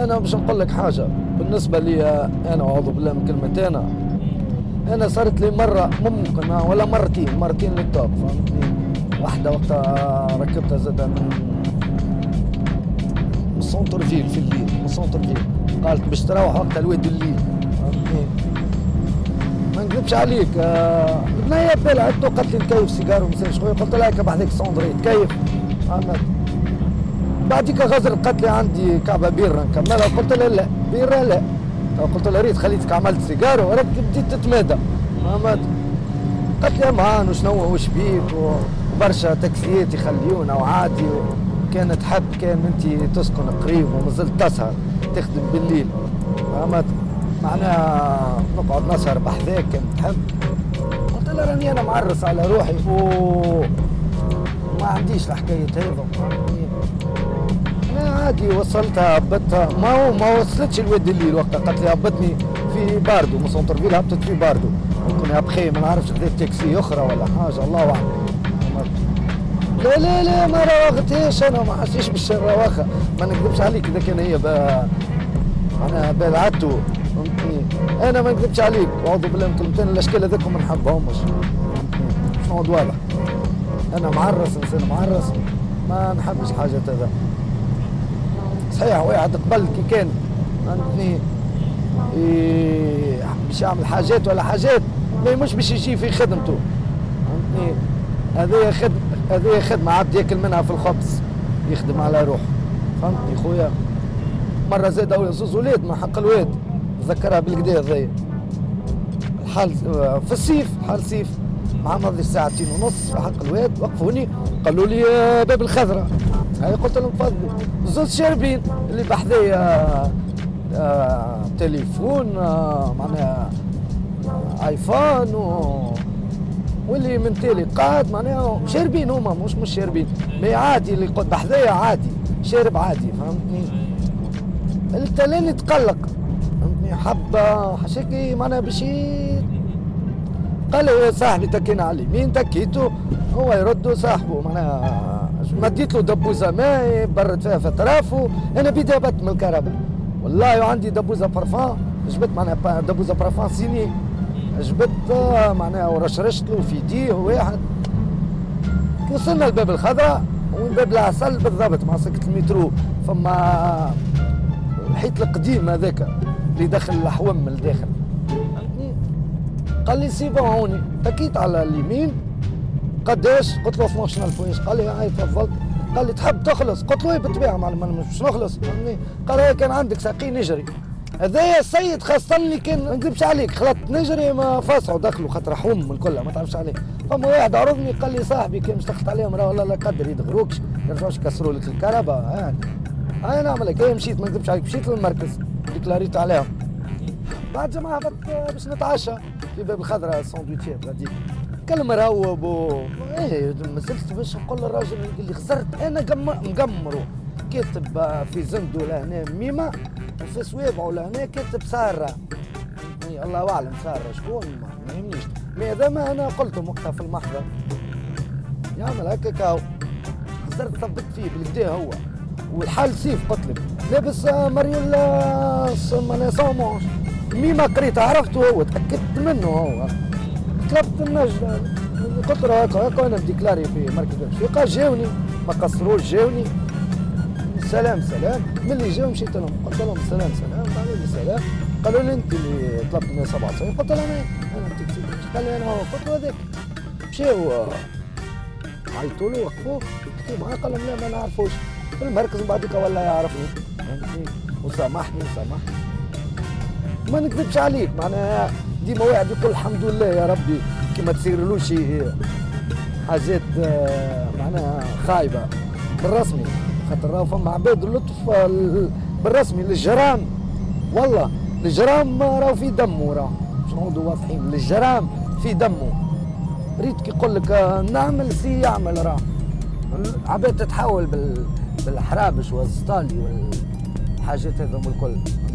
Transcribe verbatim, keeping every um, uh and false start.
انا باش نقول لك حاجه بالنسبه لي، انا اعوذ بالله من كلمه انا انا صارت لي مره ممكن ولا مرتين مرتين للتوب فهمتني. واحده وقتها ركبتها زاد من من سونتر فيل في الليل، من سونتر فيل قالت باش تروح وقتها الواد الليل فهمتني. ما نكذبش عليك آه بنية بالها عدتو قالت لي نكيف سيجار ومساش خويا، قلت لها هكا بحذاك سوندري تكيف فهمت. بعديك غزرت قالت لي عندي كعبه بيره نكملها، قلت لها لا بيره لا، قلت لها ريت خليتك عملت سيجار وراك بديت تتمادى فهمت. قالت لي مان وشنو وش بيك وبرشا تاكسيات يخليونا وعادي، كانت تحب كان انت تسكن قريب ومازلت تسهر تخدم بالليل فهمت، معناها نقعد نسهر بحذاك كان تحب. قلت لها راني انا معرس على روحي وما عنديش الحكايه هذا انا عادي. وصلتها هبطتها ما هو ما وصلتش الواد الليل وقتها، قالت لي هبطني في باردو من سونتر فيل، هبطت في باردو ممكن ابخي ما نعرفش خذيت تاكسي اخرى ولا حاجه الله اعلم. لا لا لا ما راوغتهاش انا ما حسيتش بالشراوخه، ما نكذبش عليك اذا كان هي انا بلعته فهمتني. انا ما نكذبش عليك اعوذ بالله من كلمتين الاشكال هذوك ما نحبهمش فهمتني. شنو واضح انا معرس انسان معرس ما نحبش حاجه هذا. صحيح واحد قبل كي كان فهمتني إيه باش يعمل حاجات ولا حاجات ما مش باش يجي في خدمته فهمتني. هذه خدمه هذه خدمه عبد ياكل منها في الخبز يخدم على روحه فهمتني خويا. مره زاد زوز ولاد من حق الواد تذكرها بالكدا هذايا الحال في الصيف حال صيف مع مضي ساعتين ونص في حق الواد وقفوني قالوا لي باب الخضراء. هاي قلت لهم تفضلوا زوز شاربين اللي بحذايا آه تليفون آه معناها آه ايفون و... واللي من تالي قاعد معناها شاربين هما مش مش شاربين مي عادي اللي قد بحذايا عادي شارب عادي فهمتني. التلاني تقلق فهمتني حب حشاكي معناها باش قال لي يا صاحبي تكينا على اليمين تكيته هو يرد صاحبه معناها مديت له دبوزه ماء برد فيها في اطرافه. انا بيدي هبط من الكهرباء والله وعندي دبوزه برفان جبت معناها دبوزه برفان صيني جبت معناها ورشرشت له في يديه واحد. وصلنا لباب الخضراء وباب العسل بالضبط مع سكة المترو فما الحيط القديم هذاك اللي داخل الحوم من الداخل. قال لي سي بون هوني تكيت على اليمين قداش؟ قلت له اثناش ألف ويش. قال لي هاي تفضل. قال لي تحب تخلص؟ قلت له ايه بالطبيعه معلم مش نخلص فهمني. قال هاي كان عندك ساقي نجري. هذايا السيد خاصة اللي كان ما نكذبش عليك خلط نجري ما فاصعوا دخلوا خاطر حوم الكل ما تعرفش عليه. فما واحد عرضني قال لي صاحبي كان مش دخلت عليهم راه والله لا قدر يدغروكش ما يرجعوش يكسروا لك الكهرباء هاني. هاي نعمل هيك مشيت ما نكذبش عليك مشيت للمركز ديكلاريت عليهم. بعد جماعة باش نتعشى في باب الخضراء الساندويتشات غاديك كلم مروب و ايه مازلت باش نقول للراجل اللي خسرت انا مقمره كاتب في زندو لهنا ميمه وفي صوابعه لهنا كاتب ساره. الله اعلم ساره شكون ما يهمنيش مي هذا ما انا قلتهم وقتها في المحضر يعمل هكاك هاو. خسرت ثبت فيه بالكدا هو والحال سيف قلت لك لابس مريول معناها صومونش ميمه قريتها عرفته هو تاكدت منه هو طلبت النجدة قلت له هكا هكا انا ديكلاري في مركز باب شفيقة جاوني ما قصروش جاوني سلام سلام ملي جاو مشيت لهم قلت لهم سلام سلام قالوا لي سلام قالوا لي انت اللي طلبت مية وسبعة وتسعين قلت له انا انا التاكسي قال لي انا هو قلت له هذاك مشاو عيطوا له وقفوه حكيوا معاه قال لهم لا ما نعرفوش في المركز من بعديك ولا يعرفني فهمتني وسامحني وسامحني. ما نكذبش عليك معناها ديما واحد يقول الحمد لله يا ربي كي ما تصيرلوش حاجات معناها خايبه بالرسمي خاطر راهو فما عباد اللطف بالرسمي للجرام والله الجرام راهو في دمه راهو باش نعودوا واضحين الجرام في دمه. ريت كي يقول لك نعمل سي يعمل راهو عباد تتحول بال بالحرابش والزطالي والحاجات هذوما الكل